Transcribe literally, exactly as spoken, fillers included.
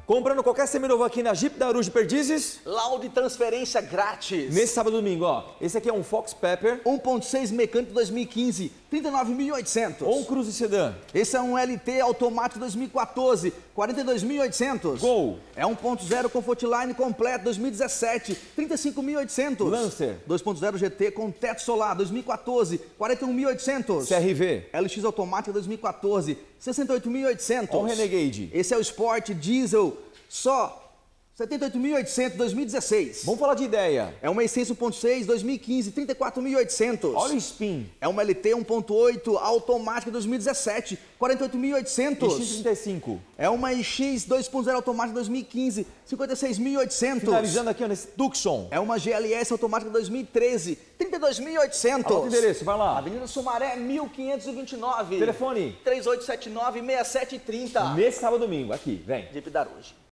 Comprando qualquer seminovo aqui na Jeep da Arujo Perdizes. Laudo e transferência grátis. Nesse sábado e domingo, ó. Esse aqui é um Fox Pepper. um ponto seis mecânico dois mil e quinze, trinta e nove mil e oitocentos. Ou um Cruze Sedan. Esse é um L T automático dois mil e quatorze, quarenta e dois mil e oitocentos. Gol. É um ponto zero Comfortline completo dois mil e dezessete, trinta e cinco mil e oitocentos. Lancer. dois ponto zero G T com teto solar dois mil e quatorze, quarenta e um mil e oitocentos. C R V. L X automática dois mil e quatorze, sessenta e oito mil e oitocentos. Ou Renegade. Esse é o Sport Diesel, só setenta e oito mil e oitocentos, dois mil e dezesseis. Vamos falar de ideia. É uma Essência um ponto seis, dois mil e quinze, trinta e quatro mil e oitocentos. Olha o Spin. É uma L T um ponto oito automática dois mil e dezessete, quarenta e oito mil e oitocentos. X trinta e cinco. É uma I X dois ponto zero automática dois mil e quinze, cinquenta e seis mil e oitocentos. Finalizando aqui ó, nesse Tucson. É uma G L S automática dois mil e treze, trinta e dois mil e oitocentos. Anota o endereço, vai lá. Avenida Sumaré, mil quinhentos e vinte e nove. Telefone. três oito sete nove, seis sete três zero. Nesse sábado e domingo, aqui, vem. Jeep da Arujo.